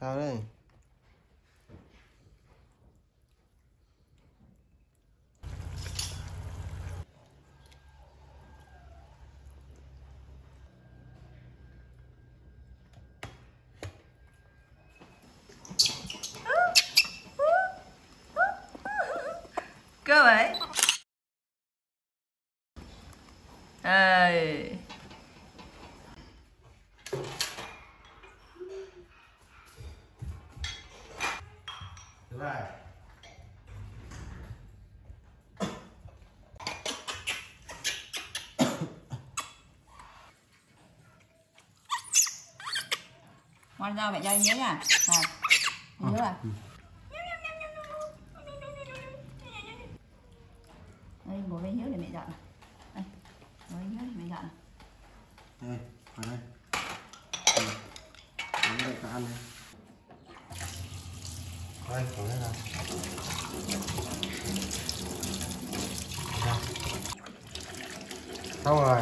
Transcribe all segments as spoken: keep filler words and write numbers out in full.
Sao đây? Cơ vậy? Ê. Lại. Ngoan ra mẹ cho anh nhớ nha. Này. Nhớ à? Đây, ngồi với Hiếu để mẹ dọn. Đây. Ngồi với Hiếu để mẹ dọn. Đây, vào đây. Ừ. Đến đây ta ăn đây. Đây, vào đây nào. Xong rồi.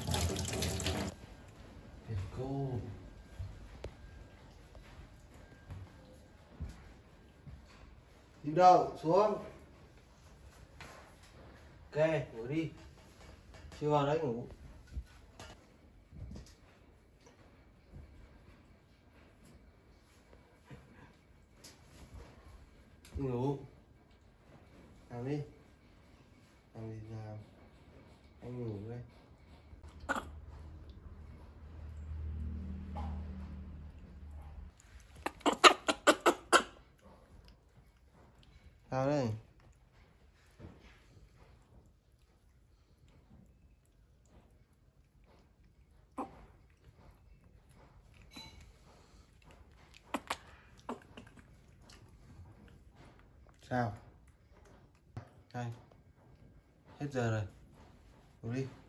Thịt cô. Đi đâu? Xuống. Ok, ngủ đi. Chưa vào đấy ngủ. Đi ngủ. Làm đi. Làm gì làm. Anh ngủ đây. Sao đây? Sao? Đây. Hết giờ rồi. Ngủ đi.